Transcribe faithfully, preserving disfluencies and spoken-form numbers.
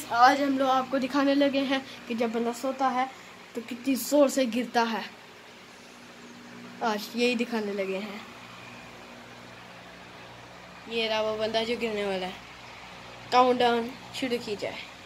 आज हम लोग आपको दिखाने लगे हैं कि जब बंदा सोता है तो कितनी जोर से गिरता है। आज यही दिखाने लगे हैं। ये रहा वो बंदा जो गिरने वाला है। काउंटडाउन शुरू की जाए।